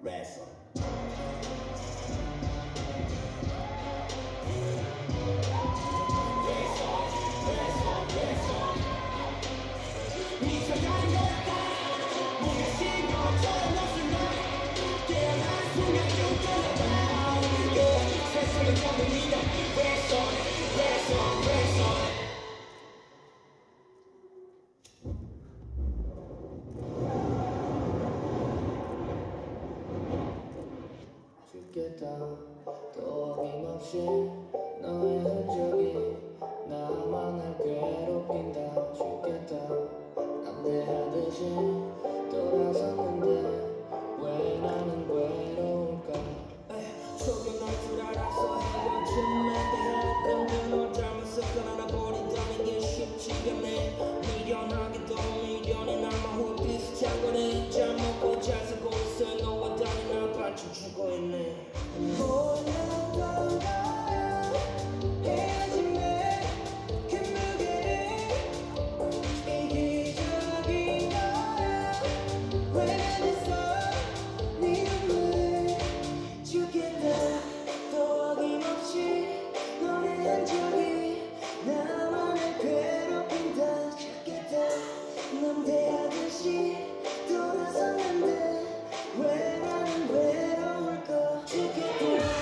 wrestle. 죽겠다 또 어김없이 너의 흔적이 나만을 괴롭힌다. 죽겠다 남대하듯이 돌아섰는데 왜 나는 외로울까. 속여놓을 줄 알았어. 헤어짐에 대했던 그널 잘못 습관하나 버린다는 게 쉽지가 않네. 미련하게도 미련이 남아 비슷한 거네. 잘 먹고 잘 살고 있어. 너와 다른 날 반쯤 죽어있네. 몰랐던 거야 헤어짐에 그 무게를 이기적인 거야. 왜 그랬어 네 눈물. 죽겠다 또 어김없이 너의 흔적이 나만을 괴롭힌다. 죽겠다 남대하듯이 돌아섰는데 왜 나는 외로울까. 죽겠다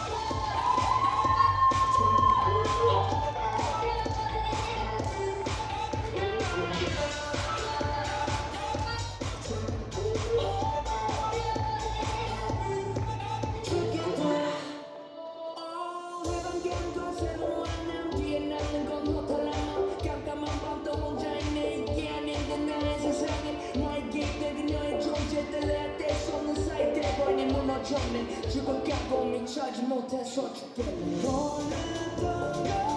해방경도 새로운 만남 뒤에 남는 건 호텔라마. 깜깜한 밤 또 혼자 있네. 이게 아닌데 나의 세상에 나에게 되게 너의 존재 때려야 뗄 수 없는 사이 대본이 무너졌네. 죽어가고 미쳐지 못해서 죽겠네. 몰랐던 걸